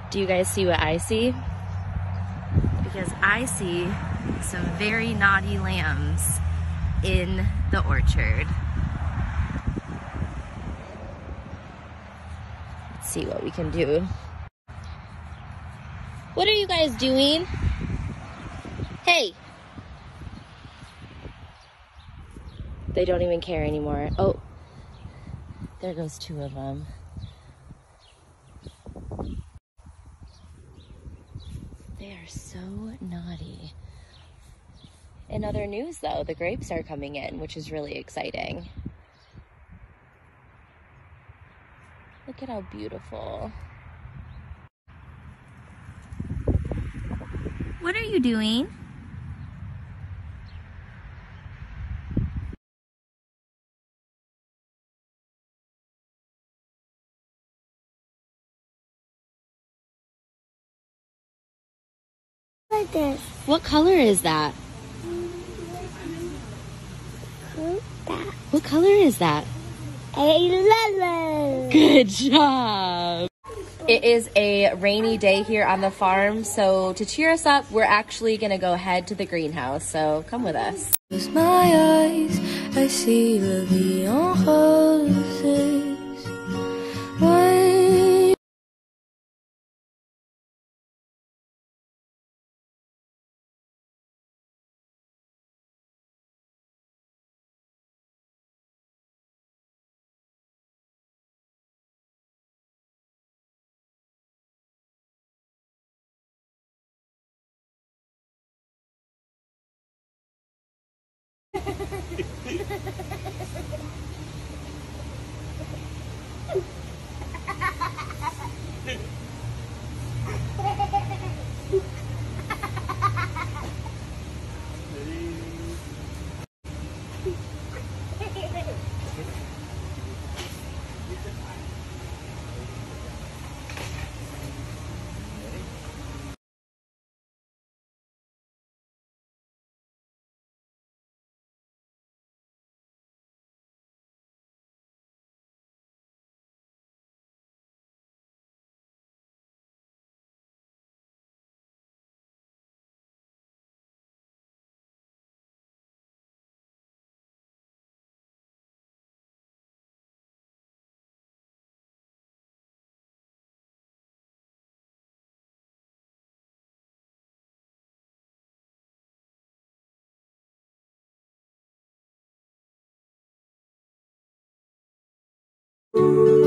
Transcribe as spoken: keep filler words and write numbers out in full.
Do you guys see what I see? Because I see some very naughty lambs in the orchard. Let's see what we can do. What are you guys doing? Hey! They don't even care anymore. Oh, there goes two of them. They are so naughty. In other news though, the grapes are coming in, which is really exciting. Look at how beautiful. What are you doing? Like this. What color is that? That. What color is that? A yellow. Good job. It is a rainy day here on the farm, so to cheer us up, we're actually gonna go head to the greenhouse, so come with us. Close my eyes, I see la vie en roses. When Thank you.